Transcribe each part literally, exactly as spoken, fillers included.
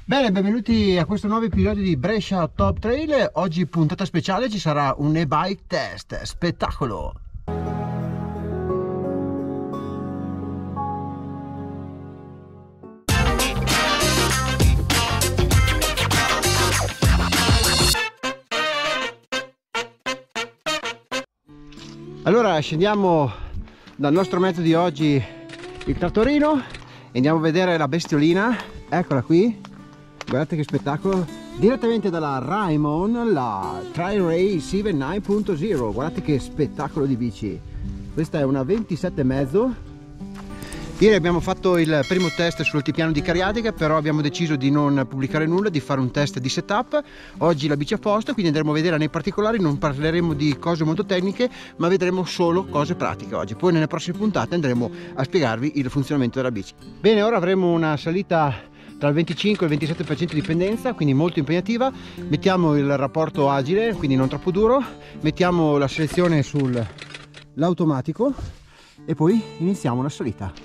Bene, benvenuti a questo nuovo episodio di Brescia Top Trail. Oggi puntata speciale, ci sarà un e-bike test, spettacolo! Allora scendiamo dal nostro mezzo di oggi, il trattorino, e andiamo a vedere la bestiolina. Eccola qui. Guardate che spettacolo, direttamente dalla Raimon, la Tri-Ray Seven nove punto zero. Guardate che spettacolo di bici. Questa è una ventisette e mezzo. Ieri abbiamo fatto il primo test sull'altipiano di Cariatica, però abbiamo deciso di non pubblicare nulla, di fare un test di setup. Oggi la bici è a posto, quindi andremo a vedere nei particolari. Non parleremo di cose molto tecniche, ma vedremo solo cose pratiche oggi. Poi nelle prossime puntate andremo a spiegarvi il funzionamento della bici. Bene, ora avremo una salita tra il venticinque e il ventisette per cento di pendenza, quindi molto impegnativa. Mettiamo il rapporto agile, quindi non troppo duro, mettiamo la selezione sull'automatico e poi iniziamo la salita.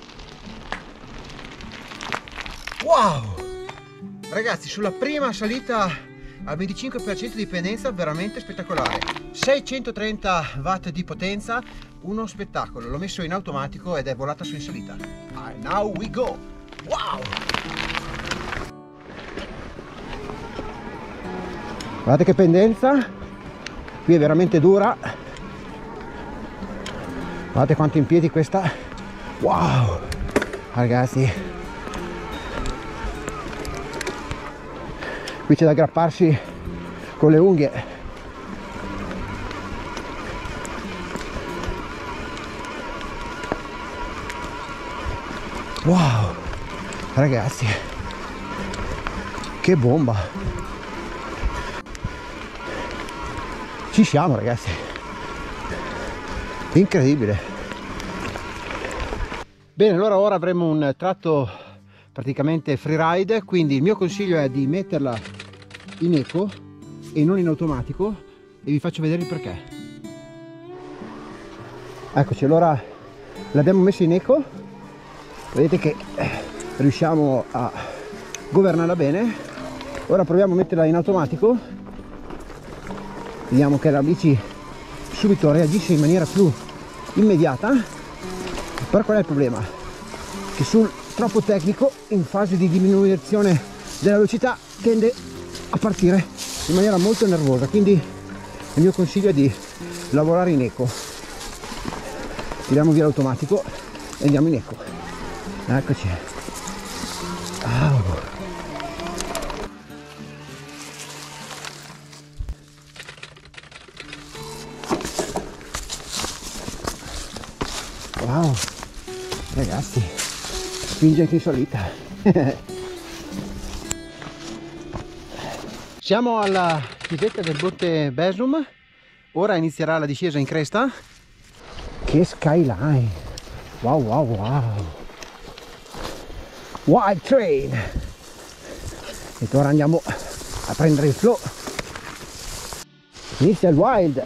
Wow! Ragazzi, sulla prima salita al venticinque per cento di pendenza, veramente spettacolare. Seicentotrenta watt di potenza, uno spettacolo. L'ho messo in automatico ed è volata su in salita. And now we go! Wow! Guardate che pendenza, qui è veramente dura. Guardate quanto in piedi questa. Wow, ragazzi, qui c'è da aggrapparsi con le unghie. Wow, ragazzi, che bomba. Ci siamo, ragazzi, incredibile. Bene, allora ora avremo un tratto praticamente freeride, quindi il mio consiglio è di metterla in eco e non in automatico, e vi faccio vedere il perché. Eccoci, allora l'abbiamo messa in eco, vedete che riusciamo a governarla bene. Ora proviamo a metterla in automatico, vediamo che la bici subito reagisce in maniera più immediata. Però qual è il problema? Che sul troppo tecnico, in fase di diminuzione della velocità, tende a partire in maniera molto nervosa, quindi il mio consiglio è di lavorare in eco. Tiriamo via l'automatico e andiamo in eco. Eccoci. Wow. Wow, ragazzi, spinge anche in salita. Siamo alla chiesetta del Monte Besum, ora inizierà la discesa in cresta. Che skyline! Wow, wow, wow! Wild Train! E ora andiamo a prendere il flow. Inizia il wild!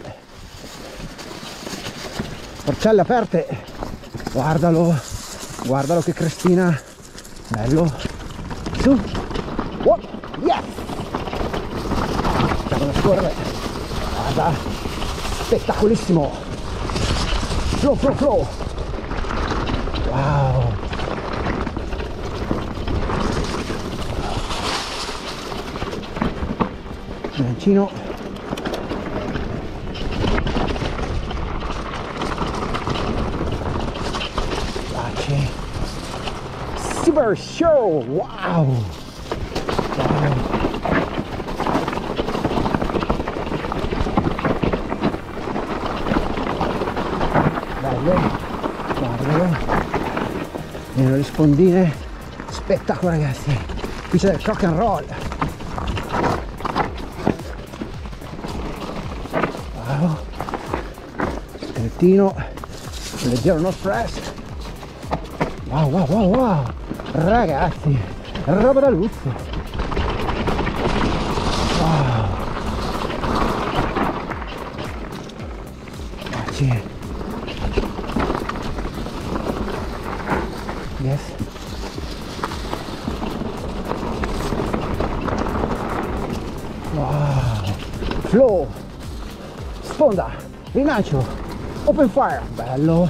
Porcelle aperte! Guardalo, guardalo che crestina, bello, su, oh, yes, facciamo da scorrere, guarda, spettacolissimo, flow, flow, flow, wow, bilancino. Super show, wow, wow. Bello, guardalo, e le spondine, spettacolo, ragazzi, qui c'è il rock and roll. Wow, strettino, leggero no stress. Wow, wow, wow, wow, ragazzi, roba da lusso. Wow, ragazzi, yes, flow, sponda, rilancio, open fire, bello.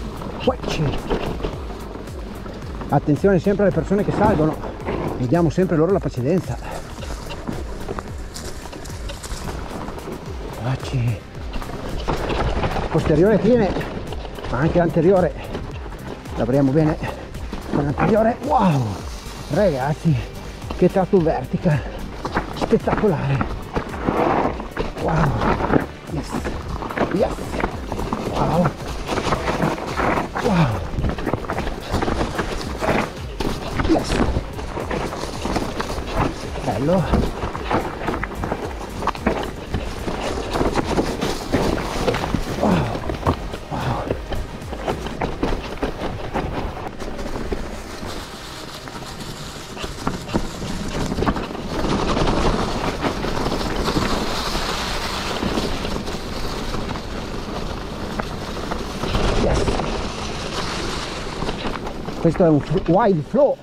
Attenzione sempre alle persone che salgono, e diamo sempre loro la precedenza. Posteriore tiene, ma anche l'anteriore lavoriamo bene con l'anteriore. Wow, ragazzi, che tratto vertical spettacolare. Wow, yes, yes, wow, wow, yes, bello. Questo è un wide flow.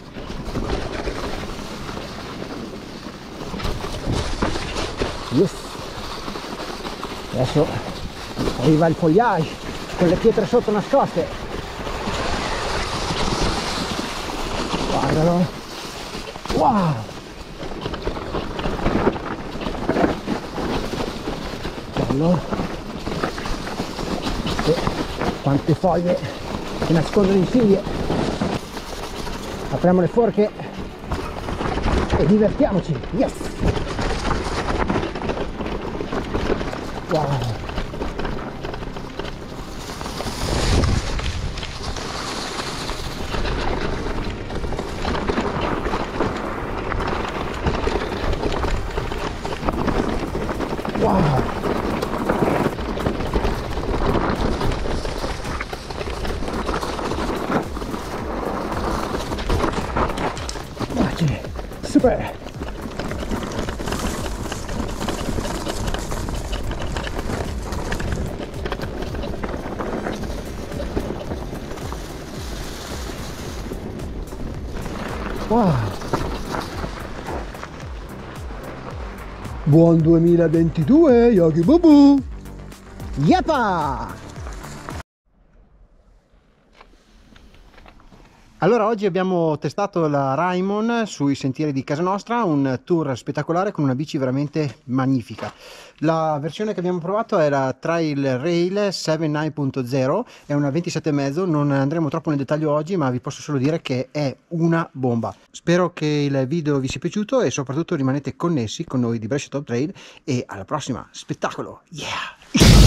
Yes. Adesso arriva il foliage con le pietre sotto nascoste. Guardalo. Wow. Bello. E quante foglie che nascondono in figlie. Apriamo le forche e divertiamoci. Yes. Wow. Wow. Super. Wow. Buon duemilaventidue, Yogi Bubu. Yappa! Allora, oggi abbiamo testato la Raimon sui sentieri di casa nostra, un tour spettacolare con una bici veramente magnifica. La versione che abbiamo provato è la Trail Rail settantanove punto zero, è una ventisette e mezzo, non andremo troppo nel dettaglio oggi, ma vi posso solo dire che è una bomba. Spero che il video vi sia piaciuto e soprattutto rimanete connessi con noi di Brescia Top Trail, e alla prossima, spettacolo! Yeah!